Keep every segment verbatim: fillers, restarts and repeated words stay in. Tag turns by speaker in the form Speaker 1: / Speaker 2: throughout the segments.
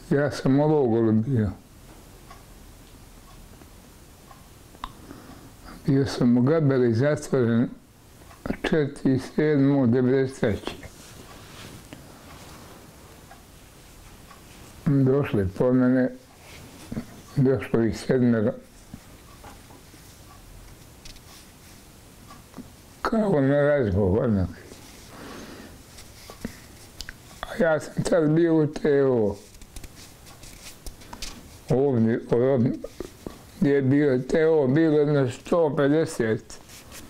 Speaker 1: Ja sam u logoru bio. Bio sam u Gabeli zatvoren četvrtog sedmog devedeset treće. Došli po mene, došlo ih sedmero. Kao na razgovor. A ja sam tad bio u T O. Ovdje, ovdje gdje je bio T O, bilo na sto pedeset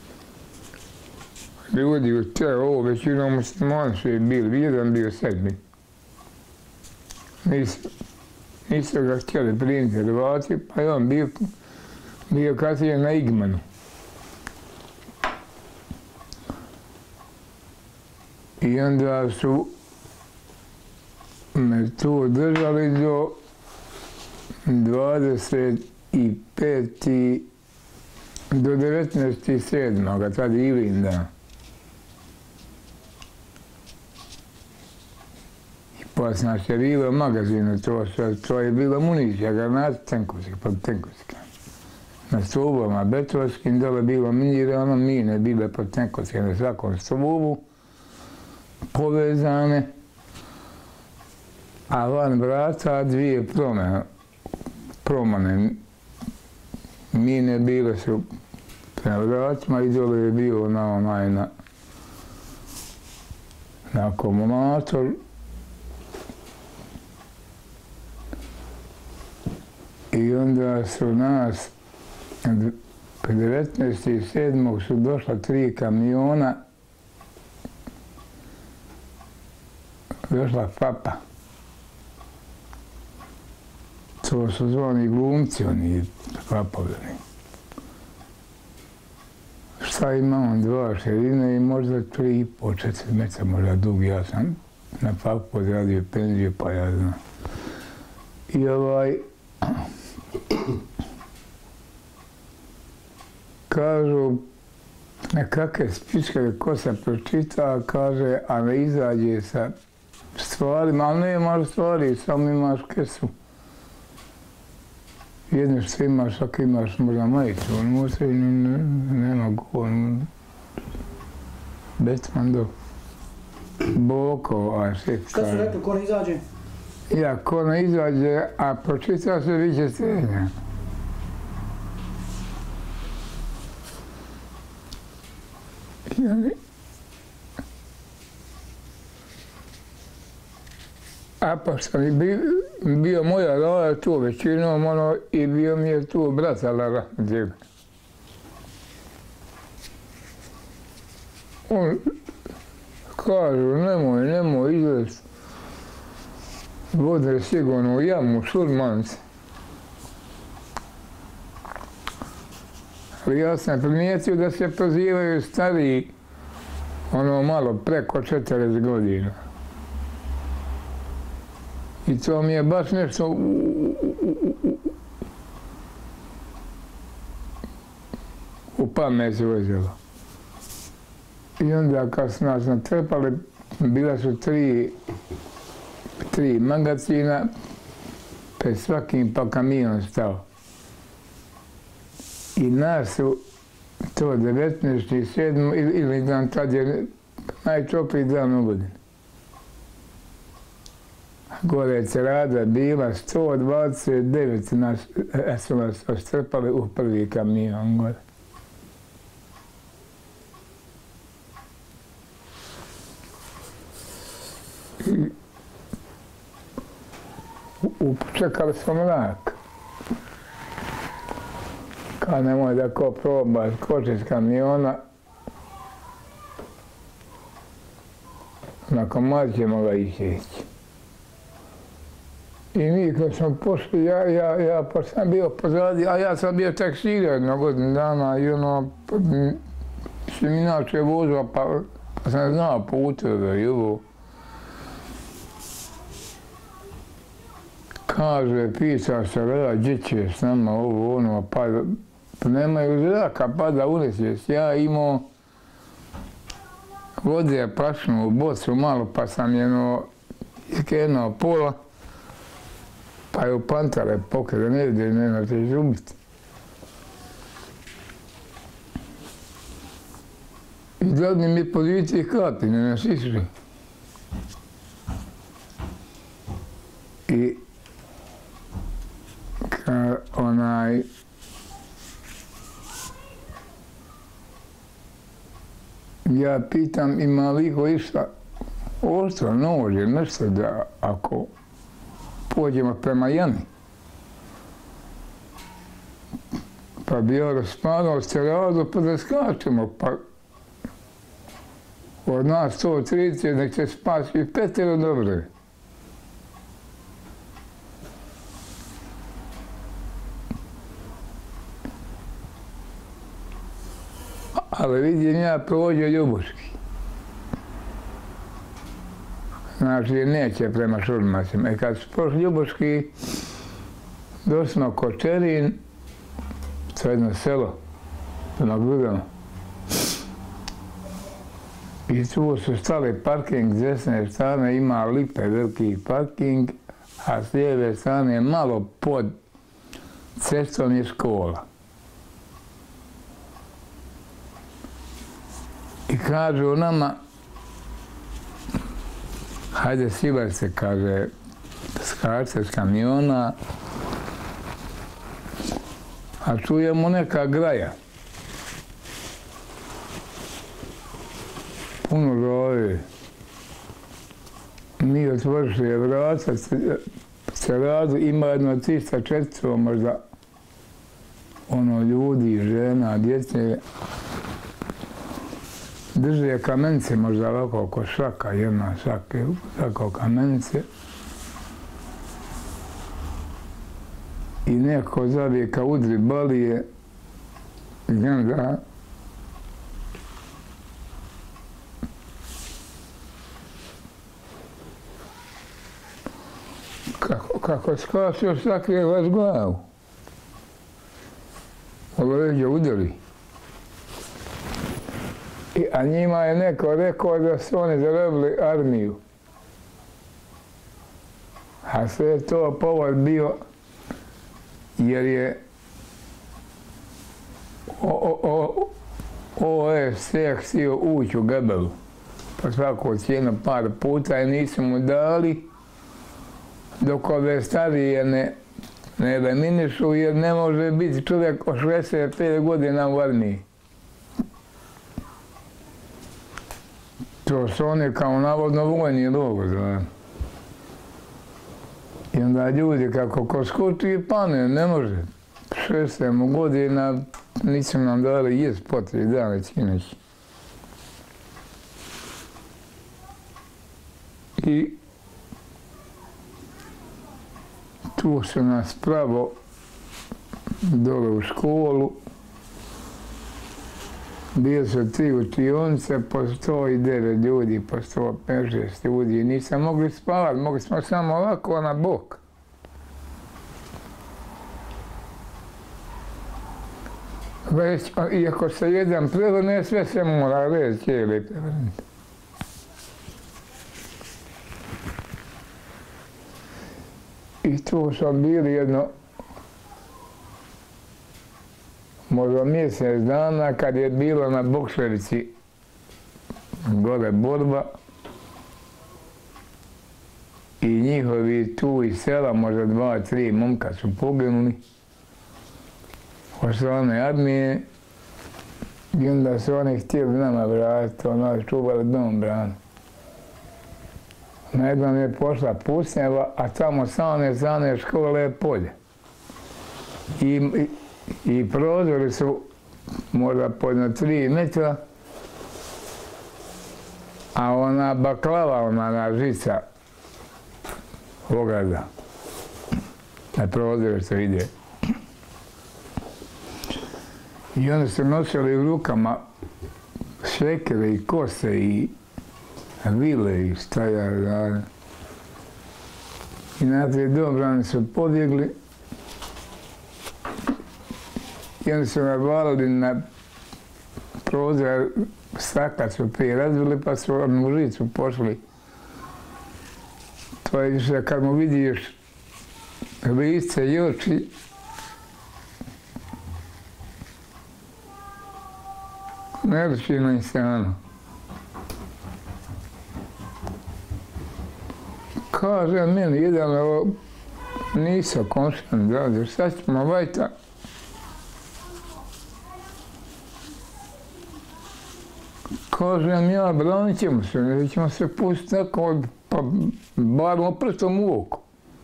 Speaker 1: ljudi u T O, većinom muslimani su bili, jedan bio sedmi. Nisu ga htjeli primiti Hrvati, pa je on bio, bio kasnije na Igmanu. I onda su me tu držali do dvadeset petog do devetnaestog sedmog tad Ilinda. I poslije je bilo magazinu, to, to je bila municija, granata tenkovska, protivtenkovska. Na stubama betonskim dole bilo minirano, mine bile protivtenkovske na svakom stubu, povezane, a van vrata dvije promene. promane. Mine bile su prema vratima i dole je bilo na onaj na, na akumulator. I onda su nas devetnaestog sedmog su došla tri kamiona, došla Fapa. To su zvani glumci, oni Fapovljeni. Šta ima on, dva širine i možda tri i po, četiri metra, možda dug. Ja sam na Fapu odradio penziju, pa ja znam. I ovaj, kažu, nekakve spičke ko se pročita, kaže, a ne izađe sa stvarima, ali ne imaš stvari, samo imaš kesu. Jedno što imaš, ako imaš možda majicu, on unutra i nema go, Betman do Boko, a šef.
Speaker 2: Šta su rekli, ko ne izađe?
Speaker 1: Ja, ko ne izađe, a pročita se viće strenja. A pa sam i bio, bio moja Lara tu većinom, ono, i bio mi je tu brata Lara. On kažu, nemoj, nemoj izlez. Vode sigurno u jamu, šurmanci. Ali ja sam primijetio da se pozivaju stariji, ono malo preko četrdeset godina. I to mi je baš nešto u pamet uzelo. I onda kad su nas natrpali, bila su tri, tri magazina, pred svakim pa kamion stao. I nas su to devetnaestog sedmog ili dan tad je najtopliji dan u godini. Gore je cerada bila sto dvadeset devet, nas su nas strpali u prvi kamion gore. I čekali smo mrak. Kad nemoj da ko proba skočiti s kamiona, nakon mać ćemo ga išeći. I mi kad smo pošli, ja, ja, ja pa sam bio pozadi, a ja sam bio taksira jedno godinu dana i ono, sam inače vozio, pa, pa sam znao puteve i ovo. Kaže, pita se, gleda, gdje će s nama ovo, ono, pa, pa nemaju zraka, pada uneseš. Ja imao vode prašnu u bocu malo, pa sam jedno iskenuo pola pa je u pantare pokrije, ne vidi, ne znate izubiti. I dadni mi podviti i kapi, ne nas isri. I ka onaj ja pitam ima li iko išta ostro nože, nešto da ako pođemo prema jami. Pa bi ja raspadao ceradu pa da skačemo, pa od nas sto trideset nek se spasi petero dobro. Ali vidim ja prođe Ljubuški. Znači, neće prema Šurmacima. I kad su prošli Ljubuški, došli smo Kočerin, to je jedno selo, na Grudama. I tu su stali parking s desne strane, ima lipe veliki parking, a s lijeve strane malo pod cestom je škola. I kažu nama, hajde sivaj se, kaže, skače s kamiona, a čujemo neka graja. Puno zove. Mi otvršili vrata, ceradu, ima jedno trista četiristo možda ono ljudi, žena, djece. Drže kamenice možda ovako oko šaka, jedna šake, tako kamenice. I neko zabije ka udri balije i onda kako, kako skače šake vas glavu. Ovo leđe udari. A njima je neko rekao da su oni zarobili armiju. A sve je to povod bio jer je O S C htio ući u Gebelu. Po svaku cijenu par puta i nisu mu dali dok ove starije ne, ne eliminišu jer ne može biti čovjek od šezdeset pet godina u armiji. To su oni kao navodno vojni logor. I onda ljudi kako ko skuči i pane, ne može. šezdeset godina nisu nam dali jest po tri dana čineći. I tu su nas pravo dole u školu. Bili su tri učionice, po sto devet ljudi, po sto pedeset ljudi. Nisam mogli spavati, mogli smo samo ovako na bok. Već, iako se jedan prevrne, sve se mora reći cijeli prevrnuti. I tu smo bili jedno možda mjesec dana kad je bilo na Bokšerici gore borba i njihovi tu iz sela, možda dva, tri momka su poginuli od strane armije i onda su oni htjeli nama vratiti, ono čuvali dom branu. Najednom je pošla pucnjava, a tamo sa one strane škole je polje. I, i, i prozori su možda po jedno tri metra, a ona baklava, ona na žica ograda, na prozore se ide. I onda su nosili u rukama šekere i kose i vile i šta ja radim. I najprije dobrani su pobjegli i onda su navalili na prozor, stakla su prije razvili pa su u žicu pošli. To je više kad mu vidiš lice i oči. Nerčino insano. Kaže meni jedan, nisam konštan, da, šta ćemo vajta? Kažem ja, branit ćemo se, ne ćemo se pustiti neko, pa bar oprstom u oko.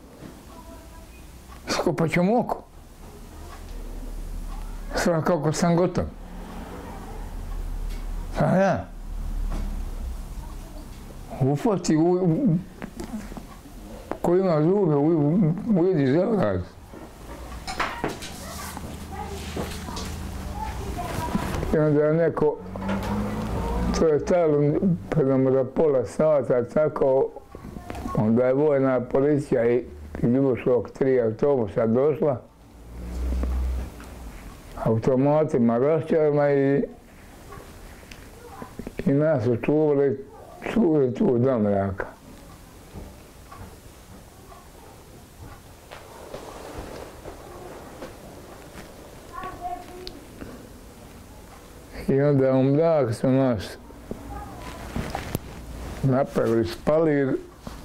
Speaker 1: Skopat ćemo oko. Sad kako sam gotov. A ja. Ufati, ko ima zube, ujedi zavraz. I onda je neko, to je stalo predamo za pola sata, tako, onda je vojna policija i Ljubuškog tri autobusa došla, automatima, rašćarima i i nas su čuvali, čuvali tu do mraka. I onda u mrak su nas napravili spalir,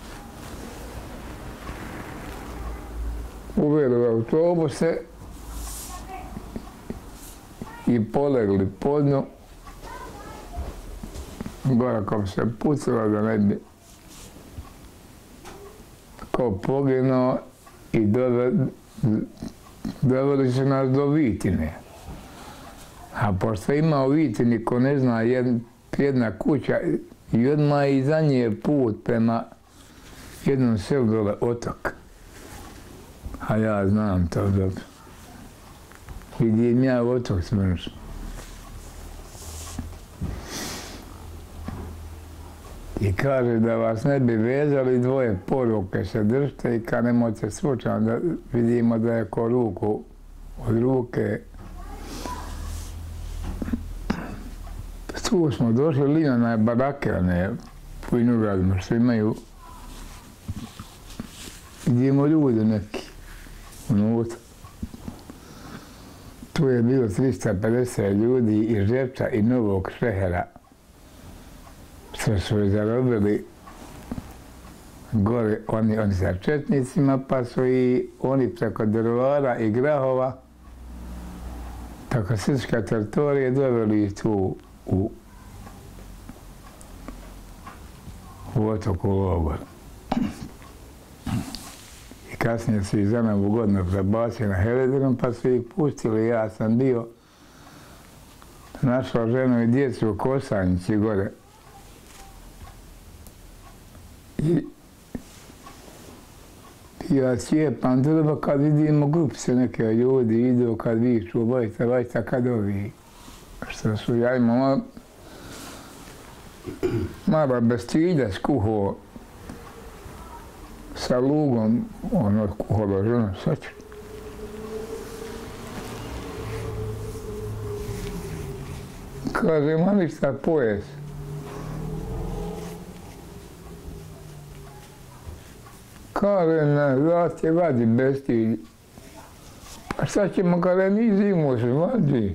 Speaker 1: uveli u autobuse i polegli po dnu. Gore kao se pucalo da ne bi kao poginuo i doveli su nas do Vitine. A pošto ima u Vitini, ko ne zna, jedna kuća i odmah iza nje je put prema jednom selu dole, Otok. A ja znam to dobro. Vidim ja u Otok smrš. I kaže da vas ne bi vezali, dvoje poruke se držite i kad nemojte slučajno da vidimo da je ko ruku od ruke. Tu smo došli, linjane barake, one po Vinogradima što imaju. Vidimo ljudi neki unutra. Tu je bilo trista pedeset ljudi iz Žepča i Novog Šehera. Što su zarobili gore oni, oni sa četnicima, pa su i oni preko Drvara i Grahova, preko srpske teritorije doveli tu u, u Otoku logor. I kasnije su ih za novu godinu prebacili na Helidrom, pa su ih pustili. Ja sam bio, našao ženu i djecu u Kosanjici gore. I ja cijepam drva kad vidimo grupice neke ljudi idu, kad viču, vojte, vojte, kad ovi. Što su, ja imam malo bestilja skuho sa lugom, ono kuholo ženo, sad ću. Kaže, ma ništa pojes. Kaže, na vlast je vadi bestilj. Pa šta ćemo kada mi zimu se vadi?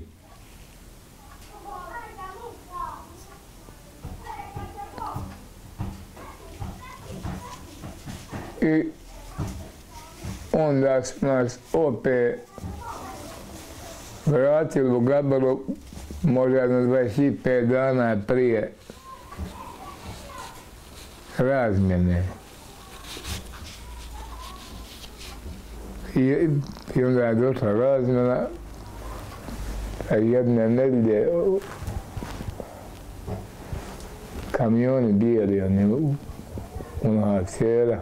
Speaker 1: I onda su nas opet vratili u Gabaru, možda na dvadeset pet dana prije razmjene. I, i onda je došla razmjena, a jedne nedelje kamioni bijeli, oni onoga cijela.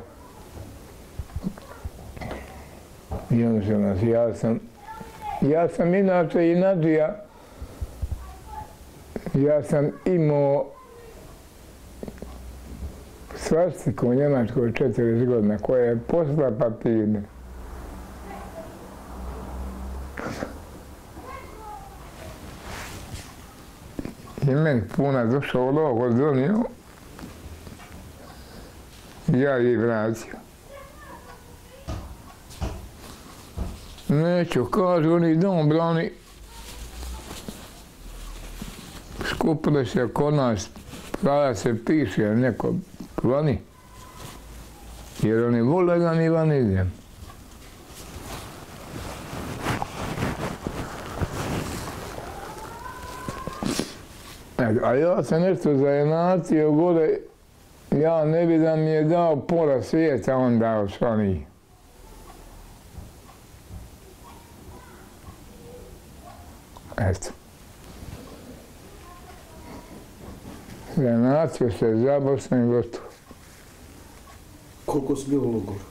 Speaker 1: I onda se nas, ja sam, ja sam inače i Nadžija, ja sam imao svastiku u Njemačkoj četrdeset godina, koja je poslala papirne. I meni puna došao u logor, donio, ja ih vratio. Neću, kažu oni domobrani, skupili se kod nas, kada se piše neko vani, jer oni vole da mi van idem. A ja sam nešto zajenatio gore, ja ne bi da mi je dao pola svijeta on dao svani. Eto. Zajenatio se za Bosnu i gotovo.
Speaker 2: Koliko si bio u logoru?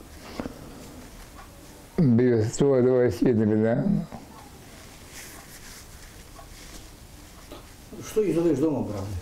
Speaker 1: Bio sto dvadeset četiri dana.
Speaker 2: Što ih zoveš domobrani?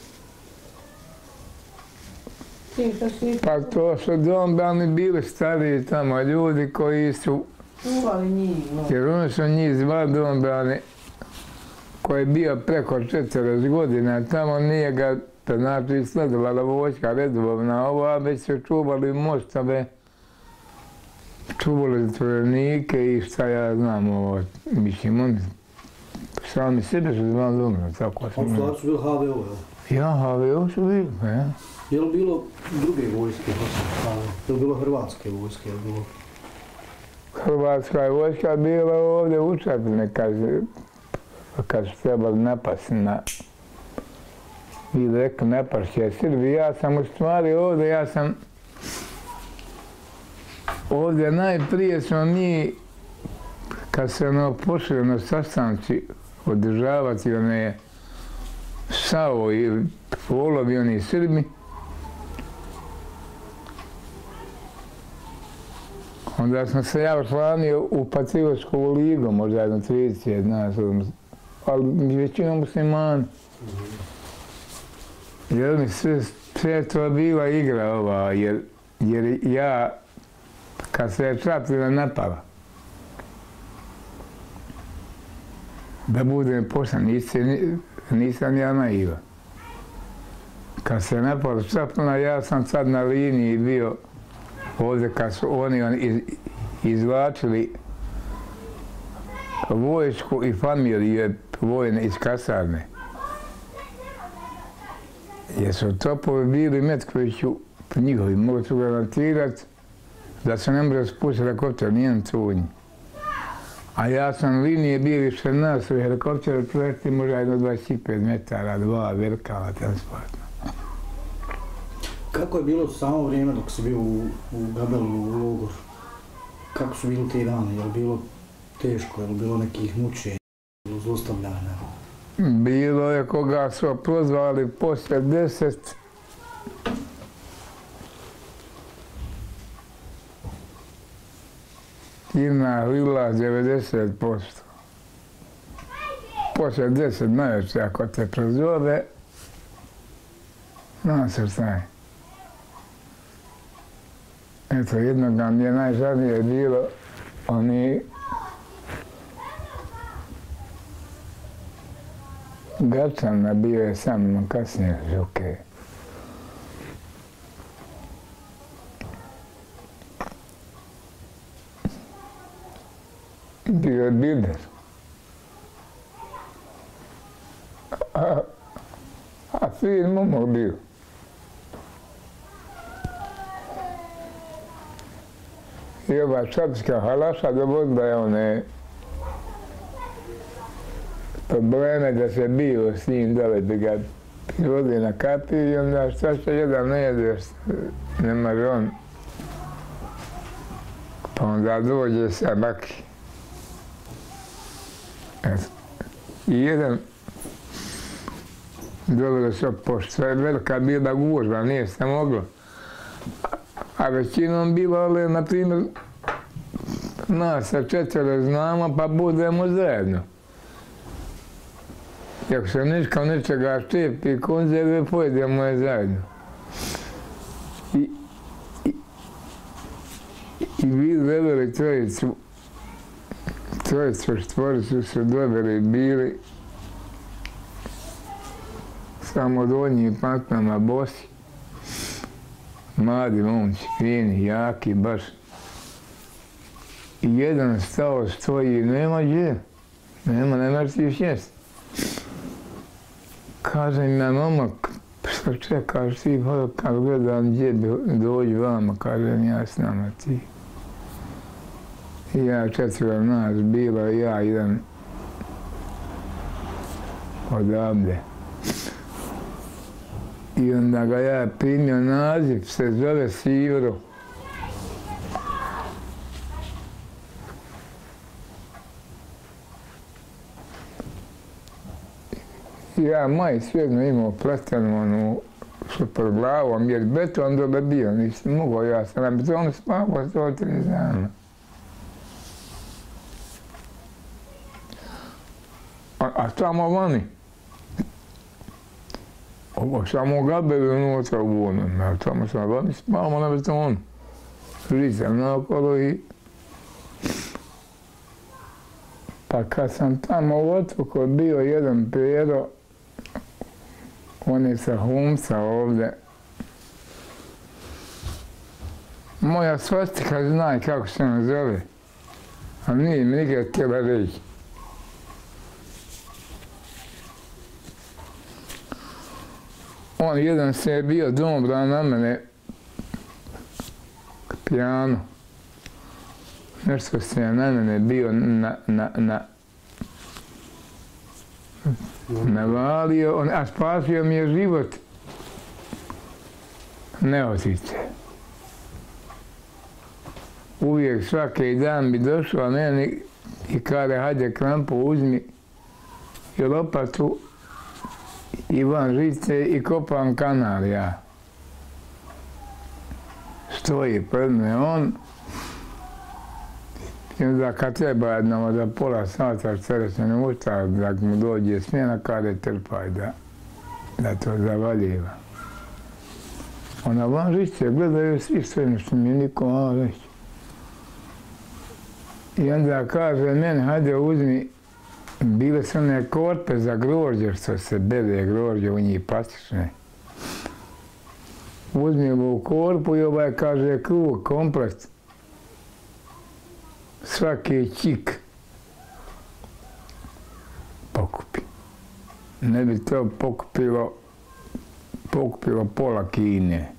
Speaker 1: Pa to su domobrani bili stariji tamo ljudi koji su, jer oni su njih zvali domobrani, koji je bio preko četrdeset godina, tamo nije ga, znači, sledovala vojska redovna ova, već su čuvali mostove, čuvali zatvorenike i šta ja znam, ovo, mislim, oni sami sebe su zvali dobro, tako sam.
Speaker 2: On stvar su bili ha ve o, jel?
Speaker 1: Ja, ha ve o su bili, pa ja.
Speaker 2: Je li bilo druge vojske, je li bilo hrvatske vojske, je li bilo?
Speaker 1: Hrvatska je vojska bila ovdje u Čapljini kad, kad su trebali napasti na, vi rekli napast će Srbi. Ja sam u stvari ovdje, ja sam ovdje najprije smo mi, kad se ono počeli na sastanci održavati one Sao i Polovi, oni Srbi, onda sam se ja učlanio u Patriotsku ligu, možda jedno trideset nas, ali većinom muslimani. Jer mi sve, sve to bila igra ova, jer, jer ja, kad se je Čapljina napala, da budem poslan, nisam, nisam ja naivan. Kad se je napala Čapljina, ja sam sad na liniji bio ovdje kad su oni iz, izvlačili vojsku i familije vojne iz kasarne. Jer su topovi bili Metkoviću njihovi, mogu su garantirati da se ne može spustiti helikopter, nijedan cunji. A ja sam linije bio više nas, u helikopteru projekti možda jedno dvadeset pet metara, dva velika transportna.
Speaker 2: Kako je bilo samo vrijeme dok si bio u, u Gabelu, u logoru? Kako su bili ti dani? Je li bilo teško? Je li bilo nekih mučenja? Je li zlostavljanja?
Speaker 1: Bilo je koga su prozvali poslije deset. Ina lila devedeset posto. Poslije deset najveće, ako te prozove, nasrtaj. Eto, jednog nam je najžalije bilo, oni Gačan bio je sam kasnije žuke. Bio je bilder. A, a fin momak bio. I ova čapska halaša dovodila je one probleme da se bio s njim dole, bi ga privodi na kapi i onda šta što jedan ne jedeš, ne može on. Pa onda dođe sa baki. Eto. I jedan doveli se, pošto je velika bila gužba, nije se moglo. A većinom bilo, ali, na primjer, nas sa četvero znamo, pa budemo zajedno. I ako se ništa ničega štepi, konzerve, pojedemo je zajedno. I, i, i vi doveli trojicu, trojicu štvoricu su doveli, bili samo donji patnama bosi. Mladi momci, fini, jaki, baš. I jedan stao stoji, nema gdje, nema, ne mrtiš jest. Kaže mi momak, što čekaš ti, kad gledam gdje dođi vama, kažem ja s nama ti. I ja četvero nas bilo, ja jedan odavde. I onda ga ja primio naziv, se zove Sivro. Ja maj svijedno imao pletenu onu super glavom, jer beton dole bio, nisam mogao, ja sam na betonu spavao sto tri dana. A, a tamo vani, ovo samo gabeli unutra u onom, a tamo sam vani spavao na betonu. Žicam naokolo i... Pa kad sam tamo u otoku bio jedan Pero, on je sa Humca ovdje. Moja svastika zna kako se ona zove, a nije mi nikad htjela reći. On jedan se je bio dobro na mene, pijano. Nešto se je na mene bio na, na, na, navalio, a spasio mi je život. Ne otite. Uvijek svaki dan bi došao meni i kaže, hajde krampu uzmi i lopatu i van žice i kopam kanal ja. Stoji pred me on. I onda kad treba jednom za pola sata, četrdeset minuta, da mu dođe smjena, kada trpaj da, da to zavaljiva. Ona van žice, gledaju svi sve, što mi niko malo reći. I onda kaže meni, hajde uzmi, bile su one korpe za grožđe, što se bede grožđe u njih plastične. Uzmi ovu korpu i ovaj kaže krug, komplet. Svaki čik pokupi. Ne bi to pokupilo, pokupilo pola Kine.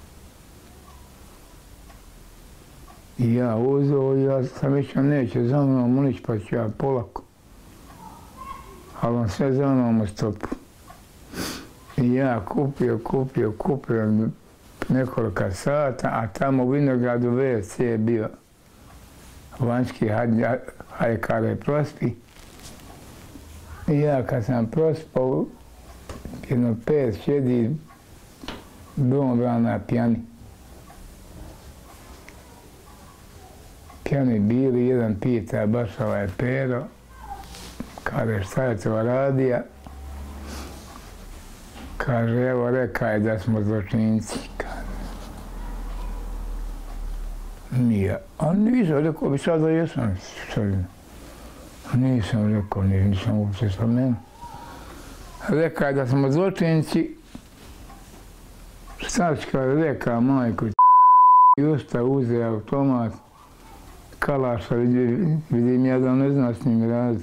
Speaker 1: I ja uzeo, ja sam mislio neće za mnom unić, pa ću ja polako. Ali on sve za mnom u stopu. I ja kupio, kupio, kupio nekoliko sata, a tamo u Vinogradu ve ce je bio vanjski hajkare prospi. I ja kad sam prospao, jedno pet sjedi doma na pjani. Pjani bili, jedan pita baš ovaj Pero, kaže šta je to radija? Kaže evo reka je da smo zločinci. Nije, a nisam rekao bi sada jesam, nisam rekao, nisam uopće spomenuo. Reka je da smo zločinci, Stačka reka majku i usta uze automat, kalaša, vidim ja da ne zna s njim raditi.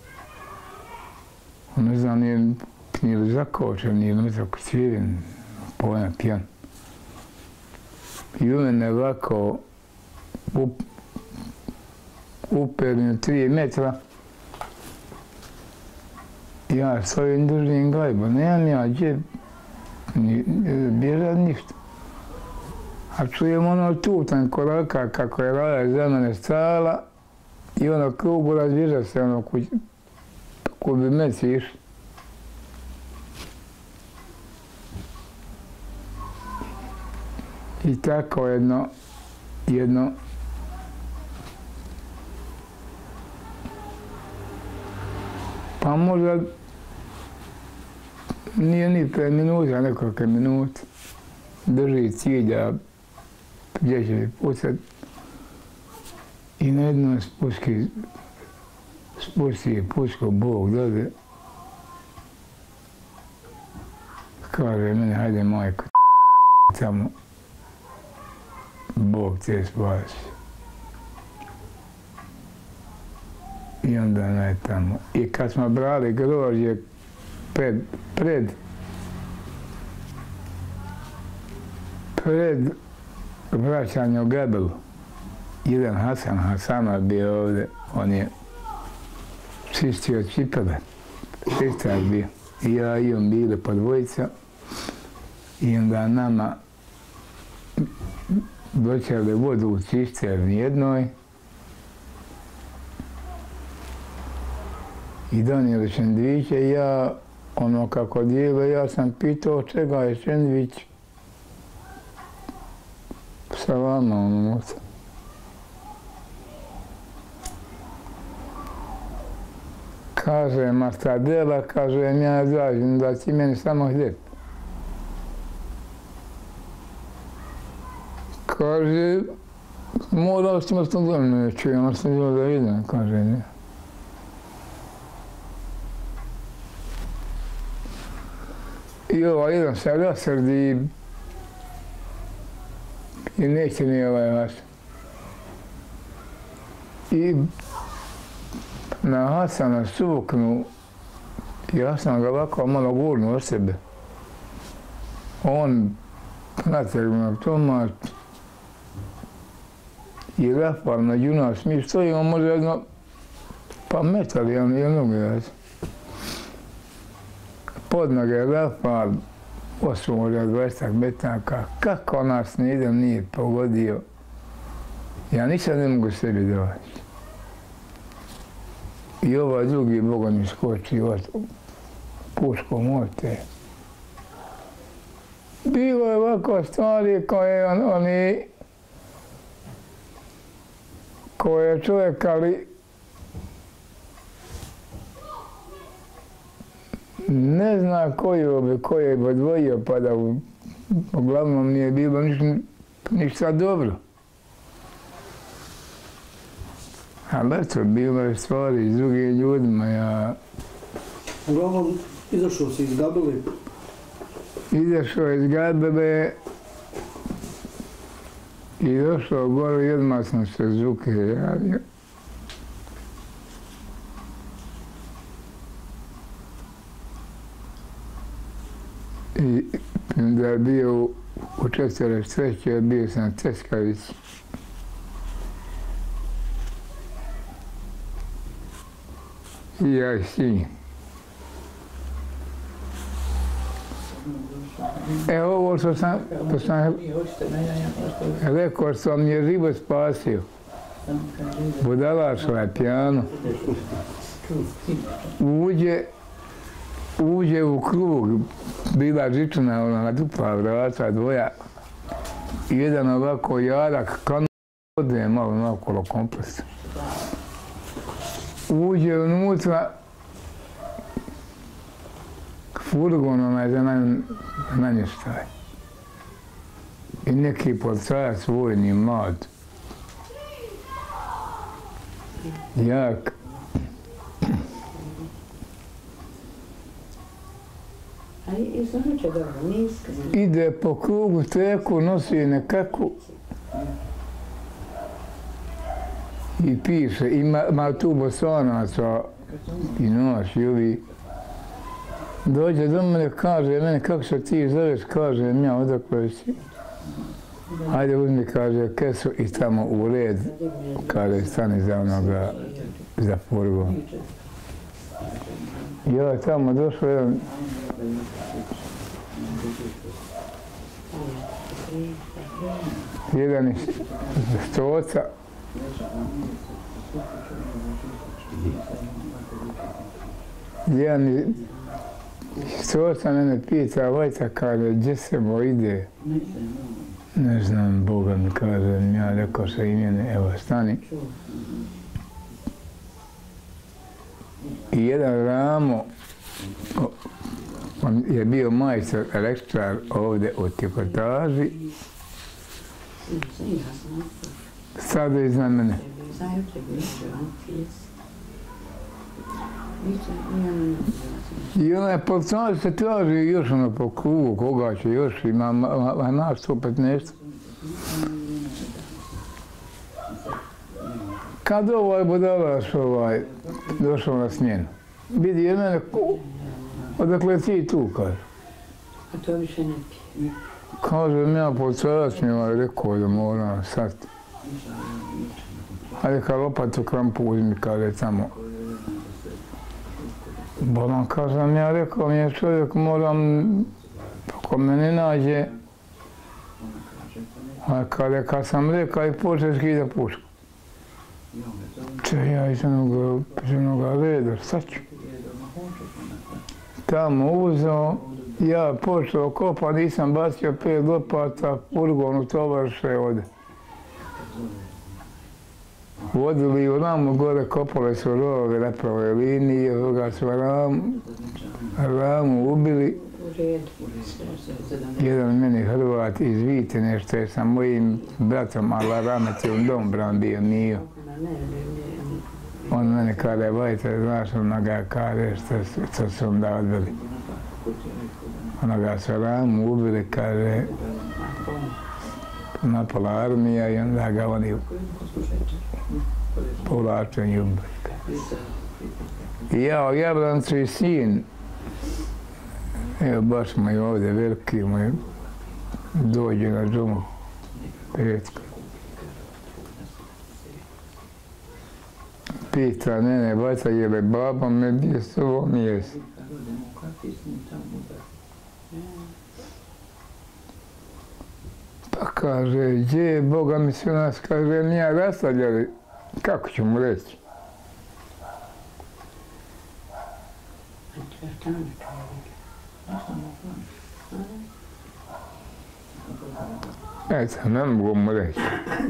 Speaker 1: On ne zna nije li zakočen, nije li tako cviren, pojena pijan. I u mene ovako Up, uperni tri metra. Ja s ovim držim gajbu, nemam ja gdje bježat ništa. A čujem ono tutan koraka kako je Raja za mene stala i ono krugu razbježa se ono ko bi meci išli. I tako jedno, jedno pa možda nije ni pet minuta, nekoliko minuta. Drži cilja gdje će pucat i na jednom spuski, spusti je puško Bog dode. Kaže meni, hajde majko, tamo Bog te spasi. I onda ona je tamo. I kad smo brali grožđe pred, pred, pred vraćanje u Gebelu, jedan Hasan Hasanov bio ovdje, on je čistio cipele, čistar bio. I ja i on bili po dvojica i onda nama doćeli vodu u cisterni jednoj i donijeli šendviće i ja, ono kako dijele, ja sam pitao čega je šendvić sa vama, ono, kaže, Martadela, kaže, ja zažim da ti meni samo hljeb. Kaže, morao si nas to ne čujem, ali sam bilo da vidim, kaže, ne. I ovaj jedan se rasrdi i neće ni ovaj vas. I na Hasana suvuknu, ja sam ga ovako malo gurnuo od sebe. On nategnuo automat i Rafal među nas, mi stojimo možda jedno pa metar jednog gledati. Pod noge Rafal, osmoga dvadeset metaka, kako nas nijedan nije pogodio, ja nisam ne mogu sebi doći. I ovaj drugi Boga mi skoči od puškom ovdje. Bilo je ovako stvari koje on, oni, koje čovjek, ali ne zna koju bi, koje je odvojio, pa da u, uglavnom nije bilo ništa, ništa dobro. Ali eto, bilo je stvari s drugim ljudima, ja...
Speaker 2: Uglavnom, izašao si iz Gabele?
Speaker 1: Izašao iz Gabele i došao gore, jedma sam se Zuke javio. I da je bio u četrdeset trećoj bio sam Ceskavić. I ja i sin. E ovo što sam, što sam rekao, što mi je život spasio. Budalašla je pijano. Uđe, uđe u krug, bila žičana, ona dupla vrata, dvoja. I jedan ovako jarak, kan ode malo naokolo kompleksa. Uđe unutra, furgon onaj za namještaj. I neki policajac vojni mlad. Jak. Ide po krugu, teku, nosi nekakvu i piše, ima, ima tu bosanaca i noć, i ovi. Dođe do mene, kaže mene, kako se ti zoveš, kaže ja, odakle si? Hajde uzmi, kaže, kesu i tamo u red, kaže, stani za onoga, za furgon. Ja je tamo došao jedan jedan iz Stoca. Jedan iz Stoca mene pita, Vojta, kaže, gdje se bo ide? Ne znam, Boga mi kaže, ja rekao sa imene, evo, stani. I jedan Ramo, on je bio majstor elektrar ovdje u Tikotaži, sada iznad mene. I onaj policajac se traži još ono po krugu, koga će još, ima nas sto petnaest. Kad ovaj budalaš ovaj, došao na smjenu, vidi je mene, odakle ti tu, kaže.
Speaker 3: A to više ne pije.
Speaker 1: Kažem ja po sadašnjima, rekao da moram sad. Ajde kad lopatu krampu uzmi, kaže tamo. Bolan, kažem ja, rekao mi je čovjek, moram, ako me ne nađe, a kada kad sam rekao i počeš skida pušku. Če ja iz onoga reda, šta ću? Tamo uzeo, ja počeo kopa, nisam bacio pet lopata, furgonu tovarše ode. Vodili u ramu gore, kopale su rove, naprave linije, toga su ramu, ramu ubili. Jedan meni Hrvat iz Vitene, što je sa mojim bratom, ali Rametilom Dombran bio, Mio. On mene kaže, vajte, znaš onoga kaže što su onda odbili. Onoga su ramu ubili, kaže, napala armija i onda ga oni povlačenju ubili. I ja, Jabrancu i sin, evo baš moj ovdje veliki moj dođe na džumu petka. Pita mene, bata, je li baba me bio s ovom mjestu? Pa kaže, gdje je Boga mi su nas, kaže, nije rastavljali, kako ću mu reći? Eto, ne mogu mu reći.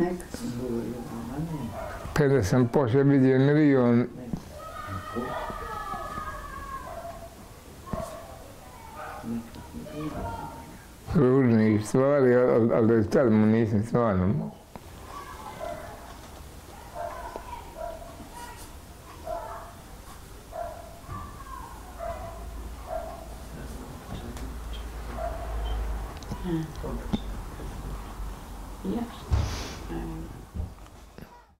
Speaker 1: Kada sam poslije vidio milion ružnih stvari, ali tad mu nisam stvarno mogu.
Speaker 3: Yes.